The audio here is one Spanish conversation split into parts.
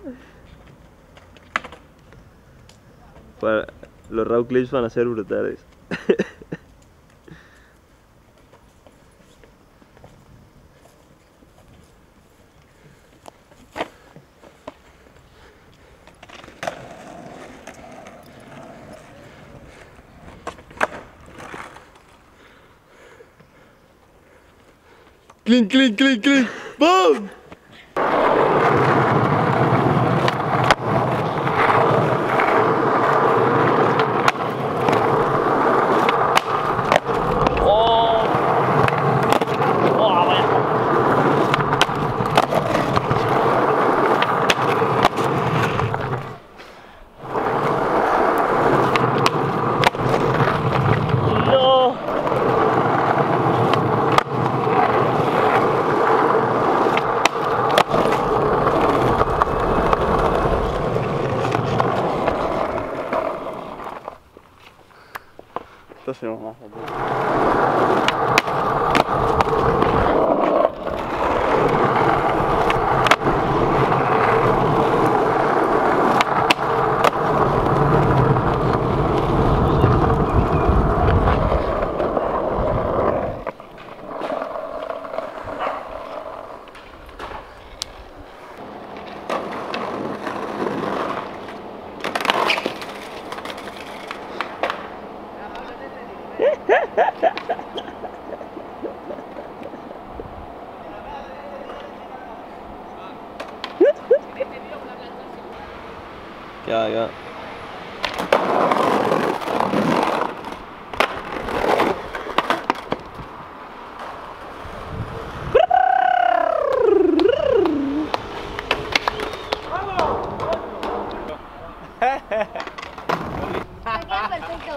Los raw clips van a ser brutales. Clink, clink, clink, clink. ¡Boom! Esto se llama más. Ya. Perfecto.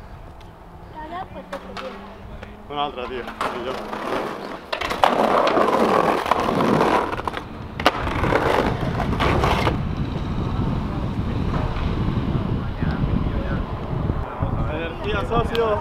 Un'altra, tío. Energía, socio.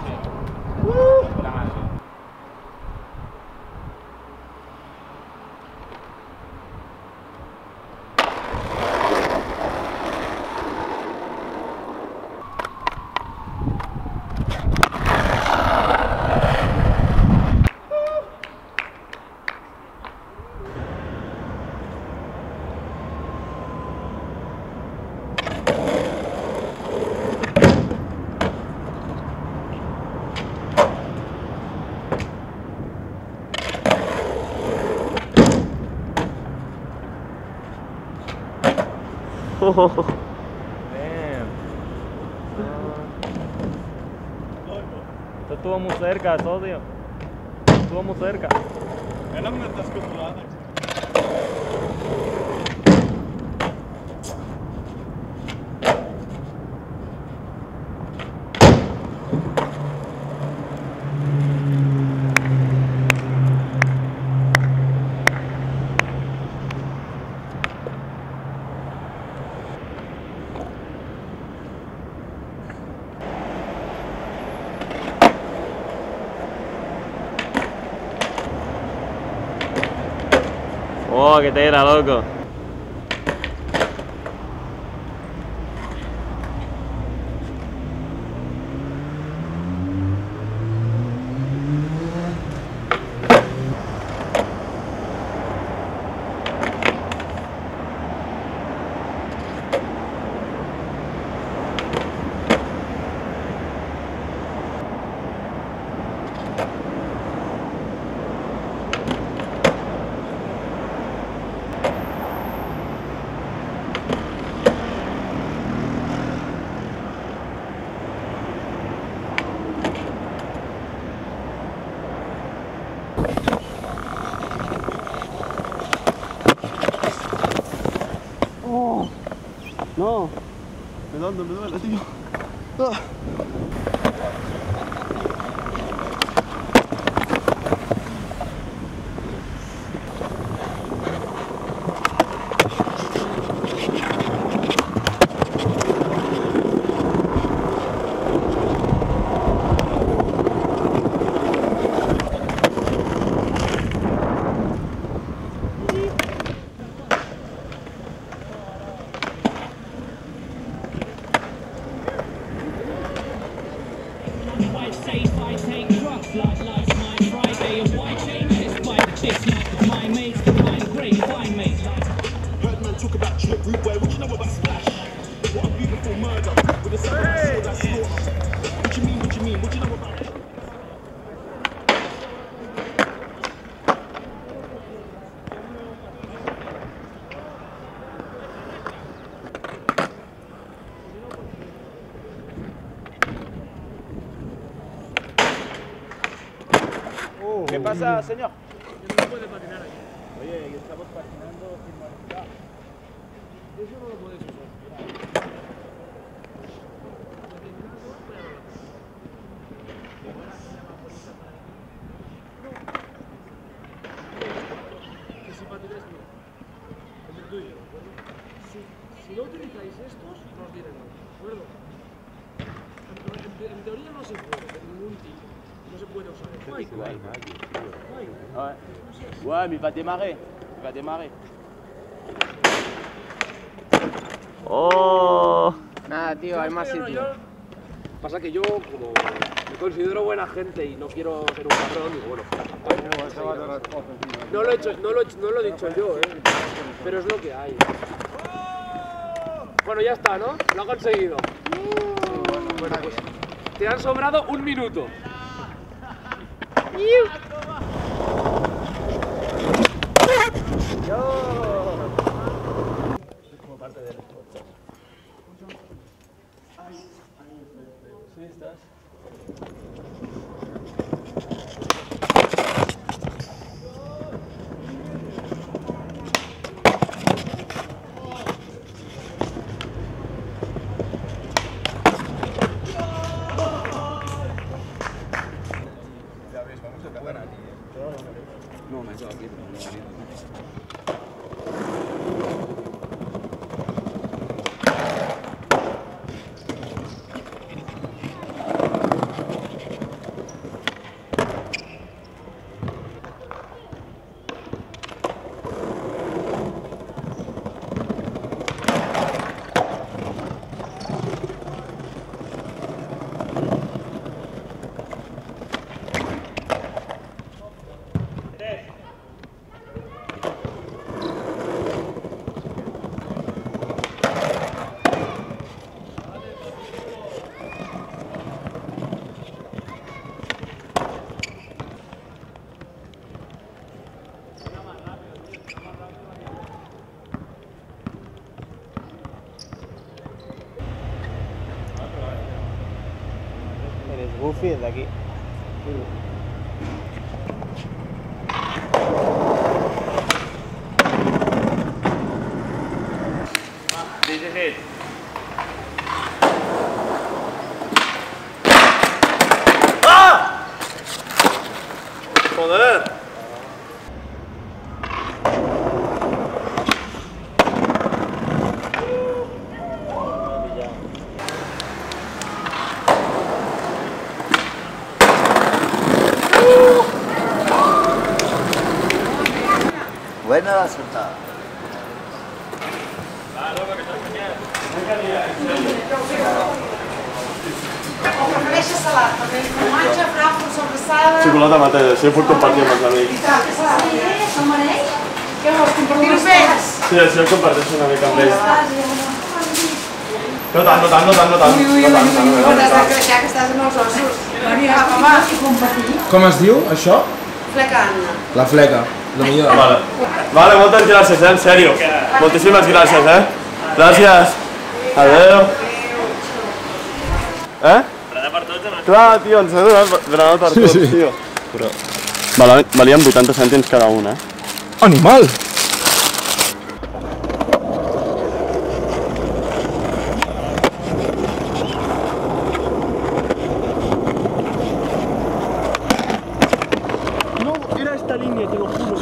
Damn. Esto estuvo muy cerca, socio. Estuvo muy cerca. Kailan me estás controlando? Oh, que te era, loco. No, me duele, tío. Ah. ¿Qué pasa, señor? No puede patinar aquí. Oye, estamos patinando sin manejar. Eso no lo puedes usar. Que si patináis no. Es el tuyo, ¿de acuerdo? Si no utilizáis estos, no os diré nada, ¿de acuerdo? En teoría no se puede, de ningún tipo. No se puede usar. Ouais, mais il va démarrer. Il va démarrer. ¡Oh! Nada, tío, hay más sitio. Pasa que yo, como me considero buena gente y no quiero ser un cabrón, digo, bueno, no lo he dicho yo, pero es lo que hay. Bueno, ya está, ¿no? Lo ha conseguido. Bueno, pues te han sobrado 1 minuto. Como parte del podcast. Sí, estás. No, me quedo aquí. Eres Goofy desde aquí. This is it. ¡Joder! Buena la soltada. O prefereixes salat, perquè el formatge, Frankfurt, sobrassada... Xocolata mateix, això ho puc compartir amb els amics. Sí, som anells? Què vols, compartir-ho amb ells? Sí, això ho comparteixo una mica amb ells. No tant, no tant, no tant, no tant. Has de creixer que estàs en els ossos. Va, va, i compartir. Com es diu, això? Fleca Anna. La fleca, la millor. Vale, moltes gràcies, en sèrio. Moltíssimes gràcies, Gràcies. Adéu. Berenar per tots o no? Clar, tio, ens he donat berenar per tots, tio. Però... Valien 80 cèntims cada un, Animal! No, era esta línea, te lo juro.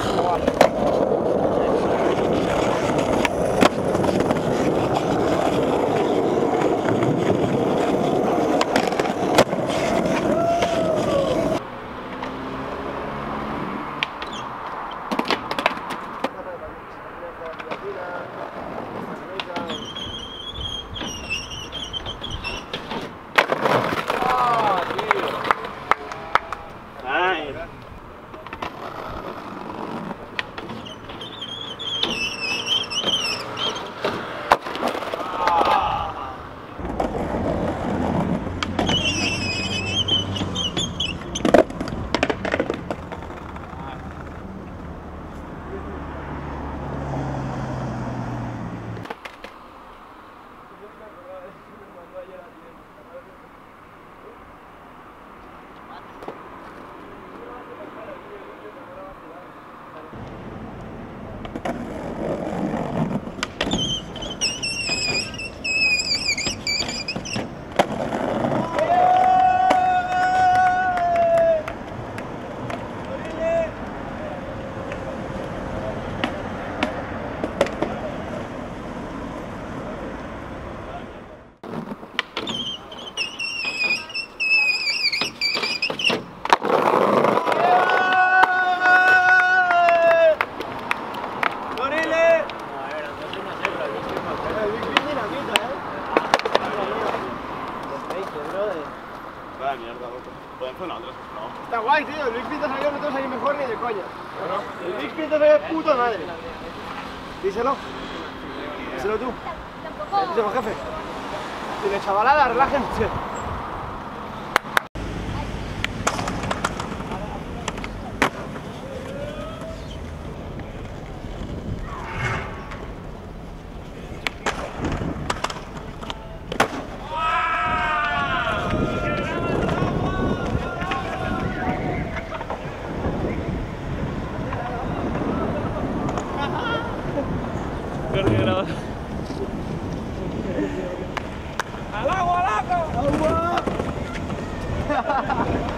de mierda, loco. Pueden hacer una otra, no. Está guay, tío. Luis Pinto salió, nosotros ahí mejor ni de coña. El Luis Pinto salió de puta madre. Díselo. Díselo tú. Díselo, jefe. Dile, chavalada, relájense. ¡Al agua, al agua! ¡Agua!